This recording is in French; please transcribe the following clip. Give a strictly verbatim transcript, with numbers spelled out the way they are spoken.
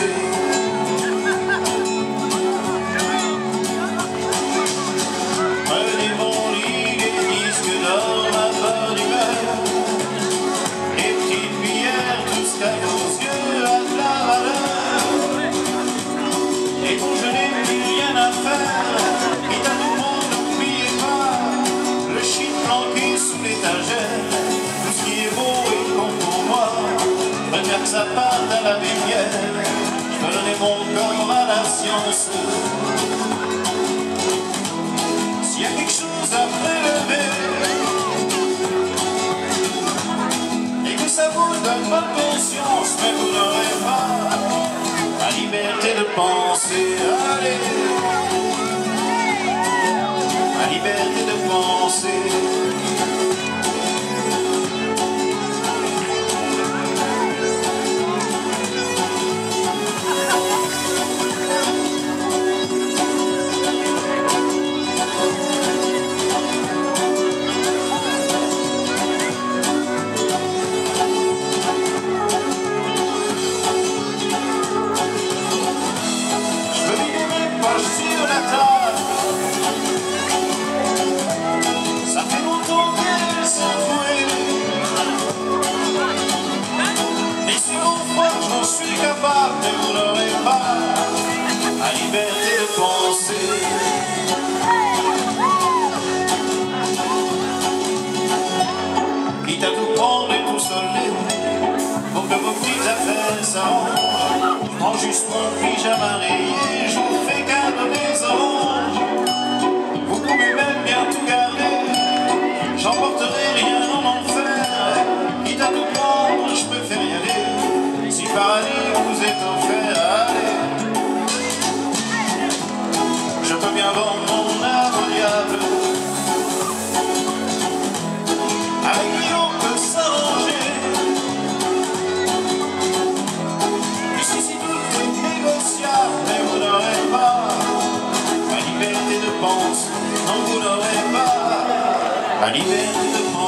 penser. Prenez mon lit, les disques d'or, ma bonne humeur, les petites bières, tout ce qu'à vos yeux a de la valeur. Et quand je n'ai plus rien à faire, quitte à tout le monde, n'oubliez pas le shit planqué sous l'étagère. Tout ce qui est beau et bon pour moi, regarde que ça parte à la rivière. Je peux donner mon corps à la science. S'il y a quelque chose à prélever et que ça vous donne bonne conscience, mais vous n'aurez pas la liberté de penser. Allez, la liberté de penser. Sur la table, ça fait longtemps qu'elles sont fouées. Et si on croit que j'en suis capable, mais vous n'aurez pas la liberté de penser. Quitte à tout prendre et tout solder pour que vos petites affaires s'arrangent, je prends juste mon pyjama rayé, je vous fais cadeau des oranges. Vous pouvez même bien tout garder, j'emporterai rien en enfer. Quitte à tout prendre, je préfère y aller. Si paradis vous est offert, allez, je peux bien vendre mon âme au diable. Avec qui on peut s'arranger. Ici, si tout est négociable, mais vous n'aurez pas la liberté de penser. Non, vous n'aurez pas la liberté de penser.